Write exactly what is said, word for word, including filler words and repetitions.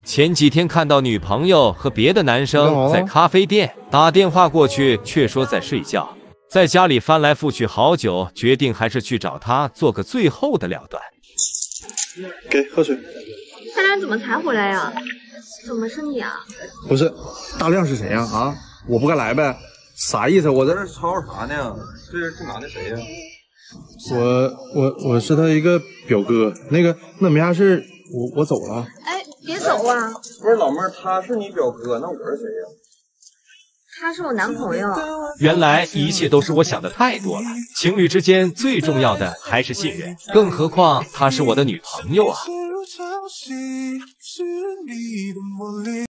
前几天看到女朋友和别的男生在咖啡店，打电话过去却说在睡觉，在家里翻来覆去好久，决定还是去找他做个最后的了断。 给喝水。 大亮怎么才回来呀？怎么是你啊？ 不是，大亮是谁呀？啊，我不该来呗？啥意思？我在这吵吵啥呢？这这男的谁呀？我我我是他一个表哥，那个那没啥事，我我走了。 哎，别走啊！ 不是老妹儿，他是你表哥，那我是谁呀？ 他是我男朋友。 原来一切都是我想的太多了，情侣之间最重要的还是信任，更何况她是我的女朋友啊。